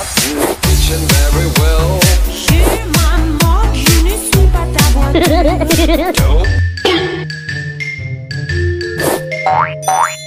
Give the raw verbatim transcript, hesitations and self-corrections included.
in the kitchen very well. J'ai maman, je ne suis pas ta voix. Dope.